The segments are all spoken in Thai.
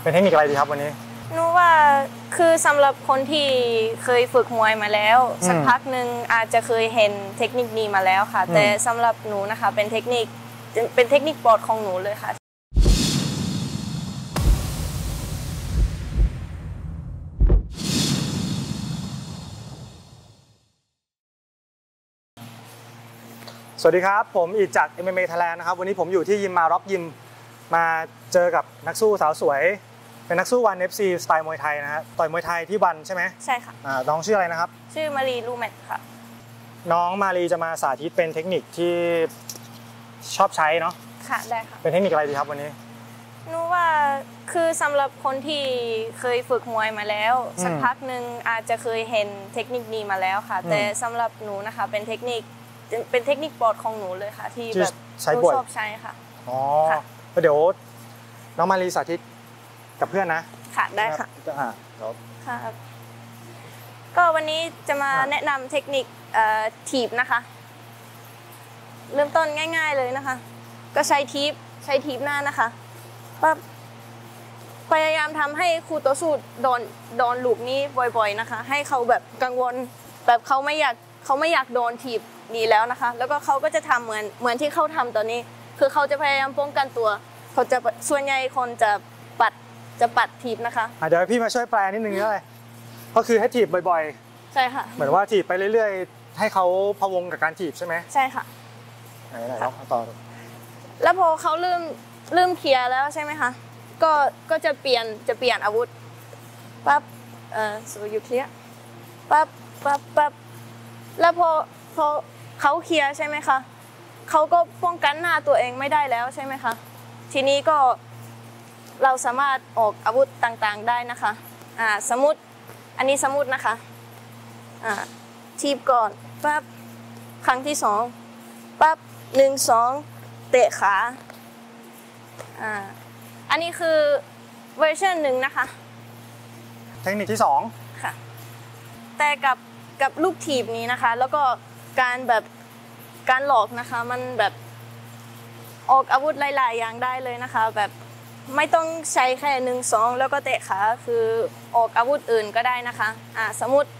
เป็นเทคนิคอะไรดีครับวันนี้หนูว่าคือสำหรับคนที่เคยฝึกมวยมาแล้วสักพักหนึ่งอาจจะเคยเห็นเทคนิคนี้มาแล้วค่ะแต่สำหรับหนูนะคะเป็นเทคนิคโปรดของหนูเลยค่ะสวัสดีครับผมอีกจาก MMA Thailand นะครับวันนี้ผมอยู่ที่ยิมมาร็อกยิมมาเจอกับนักสู้สาวสวยเป็นนักสู้วัน FC สไตล์มวยไทยนะฮะต่อยมวยไทยที่วันใช่ไหมใช่ค่ะน้องชื่ออะไรนะครับชื่อมารีลูแมทค่ะน้องมารีจะมาสาธิตเป็นเทคนิคที่ชอบใช้เนาะค่ะได้ค่ะเป็นเทคนิคอะไรดีครับวันนี้หนูว่าคือสำหรับคนที่เคยฝึกมวยมาแล้วสักพักหนึ่งอาจจะเคยเห็นเทคนิคนี้มาแล้วค่ะแต่สำหรับหนูนะคะเป็นเทคนิคโปรดของหนูเลยค่ะที่แบบหนูชอบใช้ค่ะอ๋อเดี๋ยวน้องมารีสาธิตกับเพื่อนนะค่ะได้ค่ะค่ะก็วันนี้จะมาแนะนำเทคนิคถีบนะคะเริ่มต้นง่ายๆเลยนะคะก็ใช้ทีบหน้านะคะปั๊บพยายามทำให้คู่ต่อสู้โดนลูกนี้บ่อยๆนะคะให้เขาแบบกังวลแบบเขาไม่อยากโดนถีบนี้แล้วนะคะแล้วก็เขาก็จะทำเหมือนที่เขาทำตอนนี้คือเขาจะพยายามป้องกันตัวเขาจะส่วนใหญ่คนจะปัดถีบนะคะเดี๋ยวพี่มาช่วยแปลนิดนึงก็คือให้ถีบบ่อยๆใช่ค่ะเหมือนว่าถีบไปเรื่อยๆให้เขาพะวงกับการถีบใช่ไหมใช่ค่ะไหนลองต่อแล้วพอเขาเริ่มเคลียร์แล้วใช่ไหมคะก็จะเปลี่ยนอาวุธปั๊บso you clear ปั๊บแล้วพอเขาเคลียร์ใช่ไหมคะเขาก็ป้องกันหน้าตัวเองไม่ได้แล้วใช่ไหมคะทีนี้ก็เราสามารถออกอาวุธต่างๆได้นะคะสมมุติอันนี้สมมุตินะคะทีบก่อนปั๊บครั้งที่2ปั๊บ1 2เตะขาอันนี้คือเวอร์ชันหนึ่งนะคะเทคนิคที่2 ค่ะแต่กับลูกถีบนี้นะคะแล้วก็การหลอกนะคะมันแบบออกอาวุธหลายๆอย่างได้เลยนะคะแบบไม่ต้องใช้แค่1 2แล้วก็เตะขาคือออกอาวุธอื่นก็ได้นะคะสมมุติ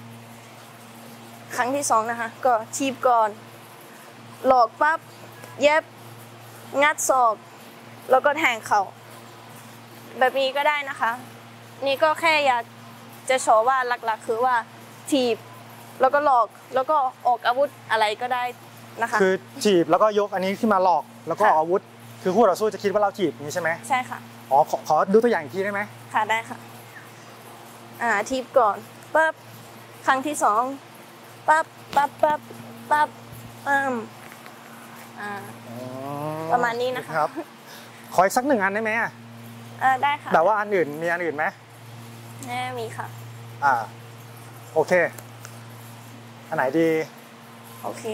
ครั้งที่2นะคะก็ทีบก่อนหลอกปั๊บเย็บงัดศอกแล้วก็แทงเข่าแบบนี้ก็ได้นะคะนี่ก็แค่อยากจะโชว์ว่าหลักๆคือว่าถีบแล้วก็หลอกแล้วก็ออกอาวุธอะไรก็ได้นะคะคือถีบแล้วก็ยกอันนี้ขึ้นมาหลอกแล้วก็ออกอาวุธคือคู่ต่อสู้จะคิดว่าเราถีบนี้ใช่ไหมใช่ค่ะขอดูตัวอย่างอีกทีได้ไหมค่ะได้ค่ะทีบก่อนปั๊บครั้งที่2ปั๊บประมาณนี้นะคะครับขออีกสัก1 อันได้ไหมได้ค่ะแต่ว่าอันอื่นมีอันอื่นไหมมีค่ะโอเคอันไหนดีโอเค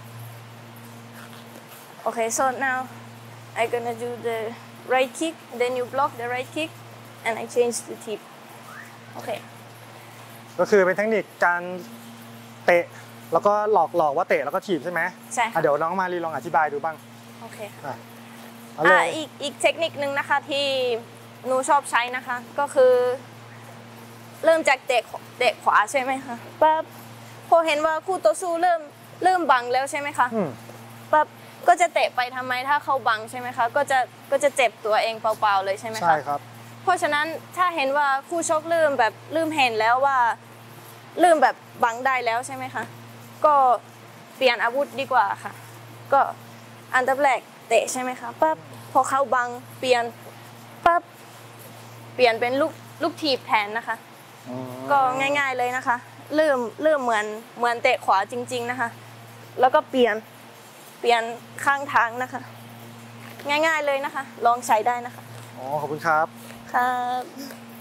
so now I'm gonna do the right kick then you block the right kick and I change the tip โอเคก็คือเป็นเทคนิคการเตะแล้วก็หลอกว่าเตะแล้วก็ถีบใช่ไหมใช่ค่ะเดี๋ยวน้องมารีลองอธิบายดูบ้างโอเคค่ะอีกเทคนิคนึงนะคะที่หนูชอบใช้นะคะก็คือเริ่มจากเตะขวาใช่ไหมคะปั๊บพอเห็นว่าคู่ต่อสู้เริ่มบังแล้วใช่ไหมคะปั๊บก็จะเตะไปทำไมถ้าเขาบังใช่ไหมคะก็จะเจ็บตัวเองเปล่าๆเลยใช่ไหมคะใช่ครับเพราะฉะนั้นถ้าเห็นว่าคู่ชกเริ่มเห็นแล้วว่าเริ่มแบบบังได้แล้วใช่ไหมคะก็เปลี่ยนอาวุธดีกว่าค่ะก็อันดับแรกเตะใช่ไหมคะปั๊บพอเขาบังเปลี่ยนปั๊บเปลี่ยนเป็นลูกถีบแทนนะคะก็ง่ายๆเลยนะคะเริ่มเหมือนเตะขวาจริงๆนะคะแล้วก็เปลี่ยนข้างทางนะคะง่ายๆเลยนะคะลองใช้ได้นะคะขอบคุณครับครับ